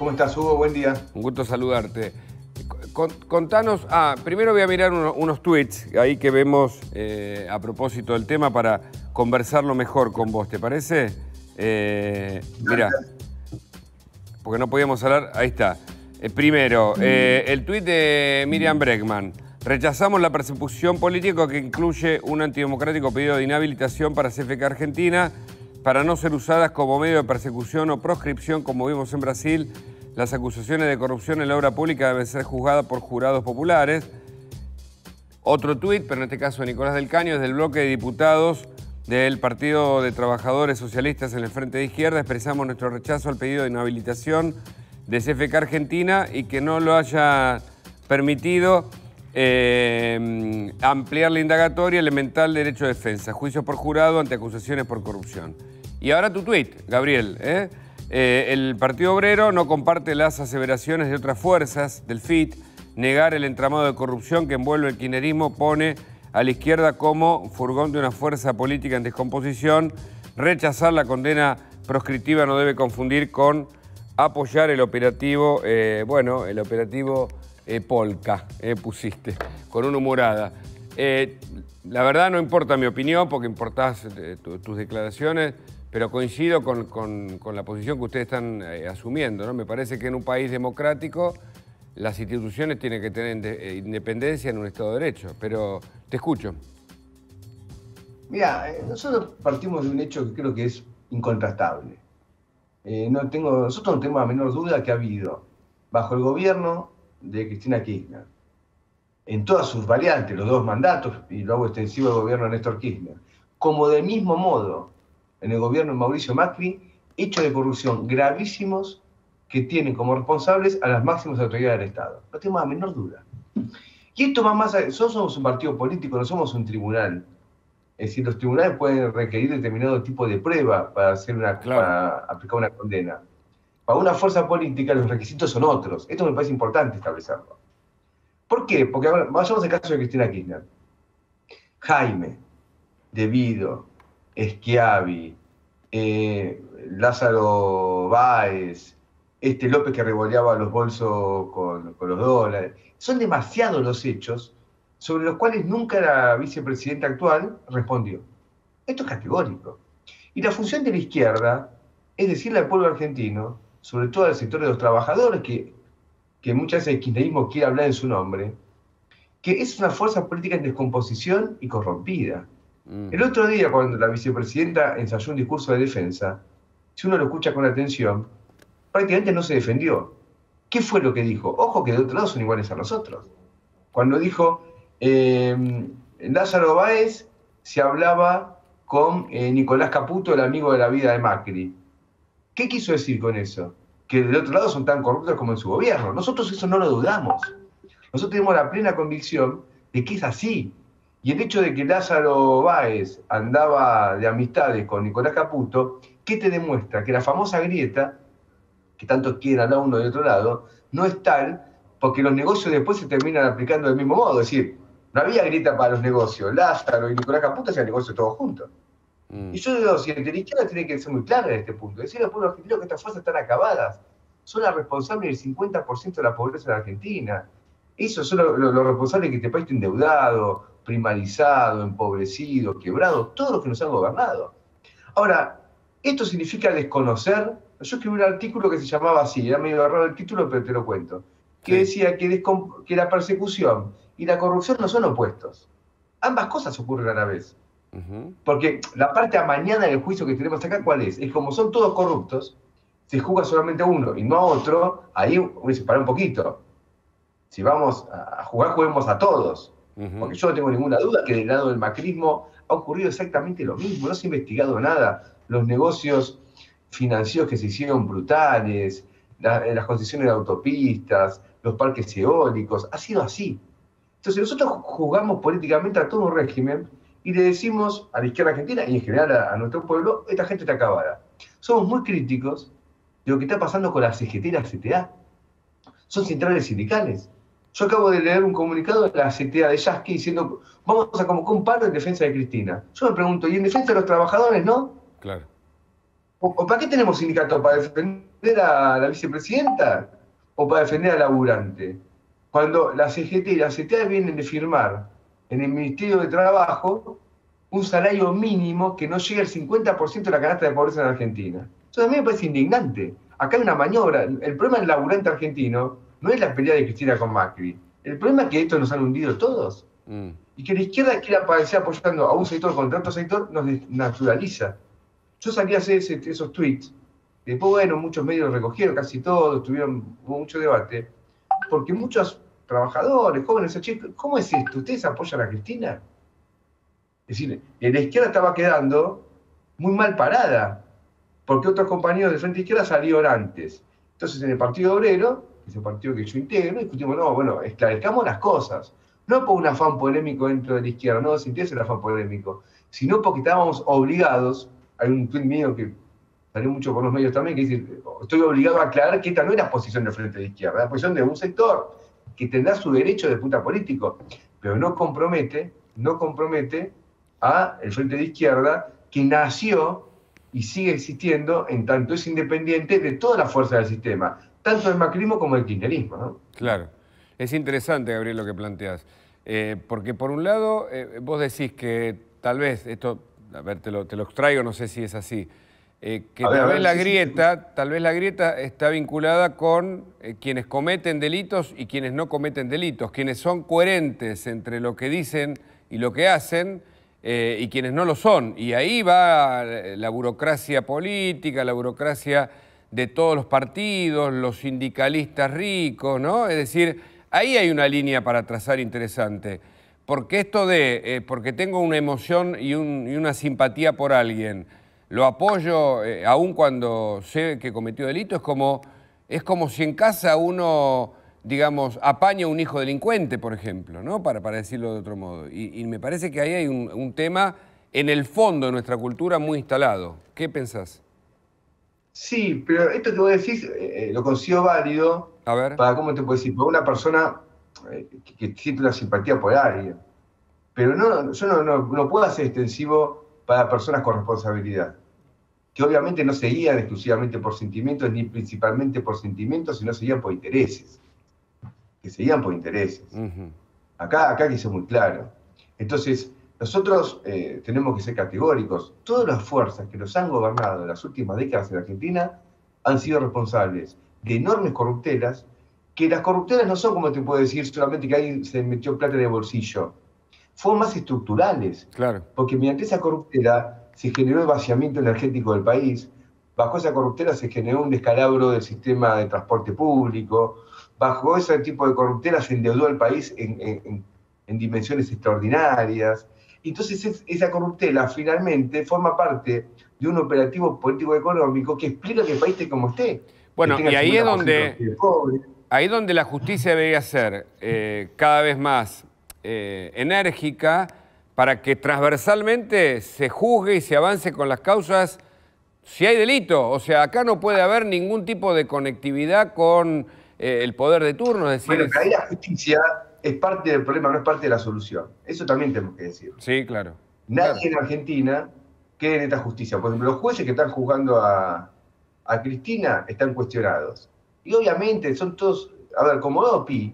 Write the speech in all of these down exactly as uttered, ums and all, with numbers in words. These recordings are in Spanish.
¿Cómo estás, Hugo? Buen día. Un gusto saludarte. Contanos, ah, primero voy a mirar unos, unos tweets ahí que vemos eh, a propósito del tema para conversarlo mejor con vos, ¿te parece? Eh, mira, porque no podíamos hablar, ahí está. Eh, primero, eh, el tuit de Miriam Bregman. Rechazamos la persecución política que incluye un antidemocrático pedido de inhabilitación para C F K Argentina para no ser usadas como medio de persecución o proscripción como vimos en Brasil. Las acusaciones de corrupción en la obra pública deben ser juzgadas por jurados populares. Otro tuit, pero en este caso de Nicolás del Caño, es del bloque de diputados del Partido de Trabajadores Socialistas en el Frente de Izquierda. Expresamos nuestro rechazo al pedido de inhabilitación de C F K Argentina y que no lo haya permitido eh, ampliar la indagatoria elemental derecho de defensa, juicio por jurado ante acusaciones por corrupción. Y ahora tu tuit, Gabriel, ¿eh? Eh, el Partido Obrero no comparte las aseveraciones de otras fuerzas del F I T. Negar el entramado de corrupción que envuelve el kirchnerismo pone a la izquierda como furgón de una fuerza política en descomposición. Rechazar la condena proscriptiva no debe confundir con apoyar el operativo, eh, bueno, el operativo eh, Polka, eh, pusiste, con una humorada. Eh, la verdad no importa mi opinión porque importás eh, tu, tus declaraciones, pero coincido con, con, con la posición que ustedes están eh, asumiendo, ¿no? Me parece que en un país democrático las instituciones tienen que tener de, eh, independencia en un Estado de Derecho, pero te escucho. Mira, eh, nosotros partimos de un hecho que creo que es incontrastable. Eh, no tengo, nosotros no tenemos la menor duda que ha habido, bajo el gobierno de Cristina Kirchner, en todas sus variantes, los dos mandatos, y lo hago extensivo al gobierno de Néstor Kirchner, como del mismo modo en el gobierno de Mauricio Macri, hechos de corrupción gravísimos que tienen como responsables a las máximas autoridades del Estado. No tenemos la menor duda. Y esto va más allá, nosotros somos un partido político, no somos un tribunal. Es decir, los tribunales pueden requerir determinado tipo de prueba para, hacer una, Claro. para aplicar una condena. Para una fuerza política los requisitos son otros. Esto me parece importante establecerlo. ¿Por qué? Porque ahora, vayamos al caso de Cristina Kirchner. Jaime, Devido, Schiavi, eh, Lázaro Báez, este López que revoleaba los bolsos con, con los dólares. Son demasiados los hechos sobre los cuales nunca la vicepresidenta actual respondió. Esto es categórico. Y la función de la izquierda es decirle al pueblo argentino, sobre todo al sector de los trabajadores, que, que muchas veces el kirchnerismo quiere hablar en su nombre, que es una fuerza política en descomposición y corrompida. El otro día, cuando la vicepresidenta ensayó un discurso de defensa, si uno lo escucha con atención, prácticamente no se defendió. ¿Qué fue lo que dijo? Ojo que de otro lado son iguales a nosotros. Cuando dijo, eh, Lázaro Báez se hablaba con eh, Nicolás Caputo, el amigo de la vida de Macri. ¿Qué quiso decir con eso? Que del otro lado son tan corruptos como en su gobierno. Nosotros eso no lo dudamos. Nosotros tenemos la plena convicción de que es así. Y el hecho de que Lázaro Báez andaba de amistades con Nicolás Caputo, ¿qué te demuestra? Que la famosa grieta, que tanto quieren hablar uno de otro lado, no es tal porque los negocios después se terminan aplicando del mismo modo. Es decir, no había grieta para los negocios. Lázaro y Nicolás Caputo hacían negocios todos juntos. Mm. Y yo digo, si el de la izquierda tiene que ser muy clara en este punto. Decirle al pueblo argentino que estas fuerzas están acabadas. Son las responsables del cincuenta por ciento de la pobreza en Argentina. Esos son los, los, los responsables de que este país esté endeudado, primarizado, empobrecido, quebrado, todos los que nos han gobernado. Ahora, esto significa desconocer. Yo escribí un artículo que se llamaba así, era medio raro el título, pero te lo cuento, que sí. decía que, que la persecución y la corrupción no son opuestos. Ambas cosas ocurren a la vez. Uh-huh. Porque la parte amañada del juicio que tenemos acá, ¿cuál es? Es como son todos corruptos, se juzga solamente a uno y no a otro, ahí uno se para un poquito. Si vamos a jugar, juguemos a todos. Uh-huh. Porque yo no tengo ninguna duda que del lado del macrismo ha ocurrido exactamente lo mismo, no se ha investigado nada. Los negocios financieros que se hicieron brutales, la, las concesiones de autopistas, los parques eólicos, ha sido así. Entonces nosotros juzgamos políticamente a todo un régimen y le decimos a la izquierda argentina y en general a, a nuestro pueblo, esta gente está acabada. Somos muy críticos de lo que está pasando con la C G T y la C T A. Son centrales sindicales. Yo acabo de leer un comunicado de la C T A de Yasky diciendo vamos a convocar un paro en defensa de Cristina. Yo me pregunto, ¿y en defensa de los trabajadores no? Claro. ¿O, o para qué tenemos sindicatos? ¿Para defender a la vicepresidenta o para defender al laburante? Cuando la C G T y la C T A vienen de firmar en el Ministerio de Trabajo un salario mínimo que no llega al cincuenta por ciento de la canasta de pobreza en Argentina. Eso también me parece indignante. Acá hay una maniobra. El problema del laburante argentino no es la pelea de Cristina con Macri. El problema es que estos nos han hundido todos. Mm. Y que la izquierda quiera aparecer apoyando a un sector contra otro sector nos naturaliza. Yo salí a hacer ese, esos tweets. Después, bueno, muchos medios lo recogieron, casi todos, tuvieron hubo mucho debate. Porque muchos trabajadores, jóvenes, chicos, ¿cómo es esto? ¿Ustedes apoyan a Cristina? Es decir, la izquierda estaba quedando muy mal parada, porque otros compañeros del Frente Izquierda salieron antes. Entonces, en el Partido Obrero, que es el partido que yo integro, discutimos, no, bueno, esclarezcamos las cosas. No por un afán polémico dentro de la izquierda, no nos interesa el afán polémico, sino porque estábamos obligados. Hay un tuit mío que salió mucho por los medios también, que dice, estoy obligado a aclarar que esta no es la posición del Frente de Izquierda, es la posición de un sector que tendrá su derecho de punta político, pero no compromete, no compromete a el Frente de Izquierda, que nació y sigue existiendo en tanto es independiente de toda la fuerza del sistema, tanto el macrismo como el kirchnerismo, ¿no? Claro. Es interesante, Gabriel, lo que planteas. Eh, porque por un lado, eh, vos decís que tal vez, esto, a ver, te lo, te lo extraigo, no sé si es así, eh, que ver, tal vez ver, la sí, grieta, sí, sí. tal vez la grieta está vinculada con eh, quienes cometen delitos y quienes no cometen delitos, quienes son coherentes entre lo que dicen y lo que hacen, eh, y quienes no lo son. Y ahí va la burocracia política, la burocracia de todos los partidos, los sindicalistas ricos, ¿no? Es decir, ahí hay una línea para trazar interesante. Porque esto de, eh, porque tengo una emoción y, un, y una simpatía por alguien, lo apoyo eh, aun cuando sé que cometió delito, es como, es como si en casa uno, digamos, apaña a un hijo delincuente, por ejemplo, ¿no? Para, para decirlo de otro modo. Y, y me parece que ahí hay un, un tema en el fondo de nuestra cultura muy instalado. ¿Qué pensás? Sí, pero esto que vos decís eh, lo considero válido. A ver. Para, ¿cómo te puedo decir? Para una persona eh, que, que siente una simpatía por alguien. Pero no, yo no, no, no puedo hacer extensivo para personas con responsabilidad, que obviamente no se guían exclusivamente por sentimientos, ni principalmente por sentimientos, sino se guían por intereses. Que se guían por intereses. Uh-huh. Acá, acá hay que ser muy claro. Entonces, nosotros eh, tenemos que ser categóricos. Todas las fuerzas que nos han gobernado en las últimas décadas en Argentina han sido responsables de enormes corruptelas, que las corruptelas no son, como te puedo decir, solamente que alguien se metió plata en el bolsillo. Fueron más estructurales. Claro. Porque mediante esa corruptela se generó el vaciamiento energético del país. Bajo esa corruptela se generó un descalabro del sistema de transporte público. Bajo ese tipo de corruptela se endeudó el país en, en, en dimensiones extraordinarias. Entonces es, esa corruptela finalmente forma parte de un operativo político-económico que explica que el país esté como esté. Bueno, y ahí es donde, ahí donde la justicia debería ser eh, cada vez más eh, enérgica para que transversalmente se juzgue y se avance con las causas si hay delito. O sea, acá no puede haber ningún tipo de conectividad con eh, el poder de turno. Es decir, bueno, ahí la justicia es parte del problema, no es parte de la solución. Eso también tenemos que decir. Sí, claro. Nadie claro. en Argentina cree en esta justicia. Por ejemplo, los jueces que están juzgando a, a Cristina están cuestionados. Y obviamente son todos, a ver, como Opi,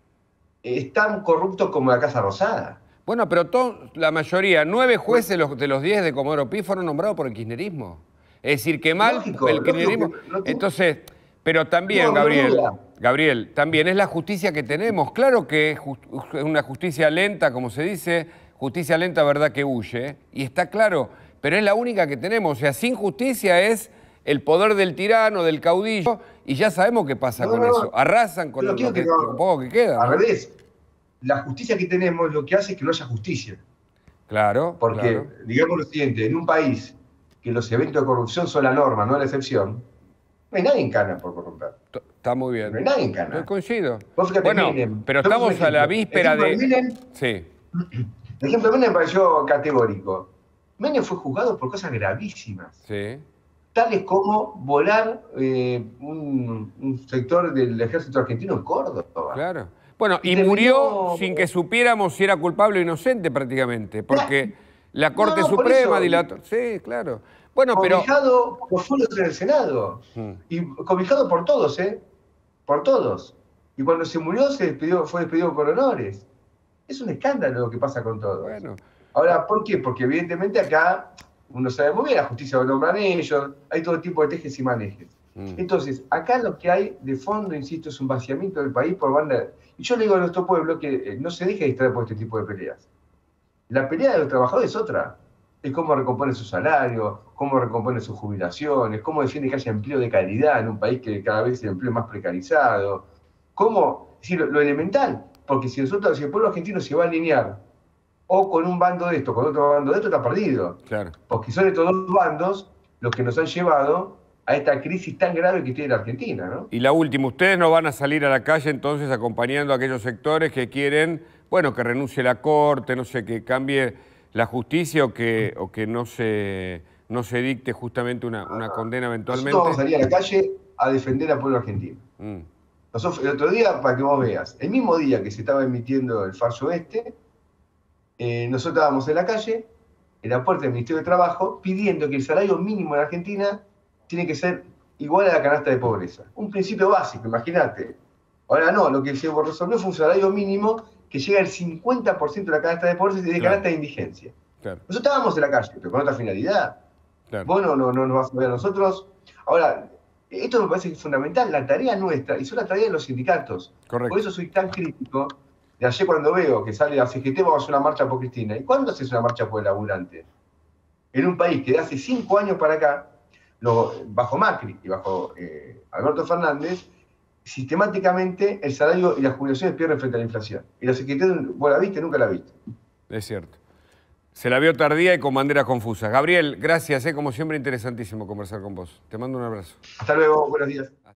están corruptos como la Casa Rosada. Bueno, pero todo, la mayoría, nueve jueces de los, de los diez de Comodoro Pi fueron nombrados por el kirchnerismo. Es decir, que mal lógico, el kirchnerismo. Lógico, no, entonces, pero también, no, Gabriel, no Gabriel, también es la justicia que tenemos. Claro que es, just, es una justicia lenta, como se dice, justicia lenta, verdad que huye, y está claro, pero es la única que tenemos. O sea, sin justicia es el poder del tirano, del caudillo, y ya sabemos qué pasa no, con no, eso. Arrasan con lo, que, que no, lo poco que queda. Al ¿no? revés, la justicia que tenemos lo que hace es que no haya justicia. Claro. Porque, claro. digamos lo siguiente, en un país que los eventos de corrupción son la norma, no la excepción, no hay nadie en cana por corromper. Está muy bien. No hay nadie en cana. Yo coincido. Vos fíjate, bueno, Menem, pero estamos a la víspera de... Menem, sí. El ejemplo de Menem me pareció categórico. Menem fue juzgado por cosas gravísimas. Sí. Tales como volar eh, un, un sector del ejército argentino en Córdoba. Claro. Bueno, y, y murió vino... sin que supiéramos si era culpable o inocente prácticamente, porque la, la Corte no, no, Suprema dilató... Sí, claro. Bueno, pero... Cobijado por los fondos en el Senado. Mm. Y cobijado por todos, ¿eh? Por todos. Y cuando se murió, se despidió, fue despedido con honores. Es un escándalo lo que pasa con todo. Bueno. Ahora, ¿por qué? Porque evidentemente acá, uno sabe muy bien, la justicia lo nombran ellos, hay todo tipo de tejes y manejes. Mm. Entonces, acá lo que hay de fondo, insisto, es un vaciamiento del país por banda. Y yo le digo a nuestro pueblo que no se deje distraer por este tipo de peleas. La pelea de los trabajadores es otra. Es cómo recompone su salario, cómo recompone sus jubilaciones, cómo defiende que haya empleo de calidad en un país que cada vez el empleo es más precarizado. Cómo, es decir, lo, lo elemental, porque si nosotros, si el pueblo argentino se va a alinear o con un bando de esto, con otro bando de esto, está perdido. Claro. Porque son estos dos bandos los que nos han llevado a esta crisis tan grave que tiene la Argentina, ¿no? Y la última, ustedes no van a salir a la calle entonces acompañando a aquellos sectores que quieren, bueno, que renuncie la Corte, no sé, que cambie la justicia o que, o que no, se, no se dicte justamente una, una condena eventualmente. Nosotros vamos a salir a la calle a defender al pueblo argentino. Mm. Nosotros, el otro día, para que vos veas, el mismo día que se estaba emitiendo el fallo este, eh, nosotros estábamos en la calle, en la puerta del Ministerio de Trabajo, pidiendo que el salario mínimo en Argentina tiene que ser igual a la canasta de pobreza. Un principio básico, imagínate. Ahora no, lo que se resolvió fue un salario mínimo que llega al cincuenta por ciento de la canasta de pobreza y de claro. canasta de indigencia. Claro. Nosotros estábamos en la calle, pero con otra finalidad. Claro. Vos no, no, no nos vas a ver a nosotros. Ahora, esto me parece que es fundamental, la tarea nuestra, y son la tarea de los sindicatos. Correcto. Por eso soy tan crítico de ayer cuando veo que sale la C G T, vamos a hacer una marcha por Cristina. ¿Y cuándo haces una marcha por el laburante? En un país que de hace cinco años para acá, lo, bajo Macri y bajo eh, Alberto Fernández, sistemáticamente el salario y las jubilaciones pierden frente a la inflación. Y la C G T, vos la viste, nunca la viste. Es cierto. Se la vio tardía y con banderas confusas. Gabriel, gracias, ¿eh? Como siempre interesantísimo conversar con vos. Te mando un abrazo. Hasta luego, buenos días.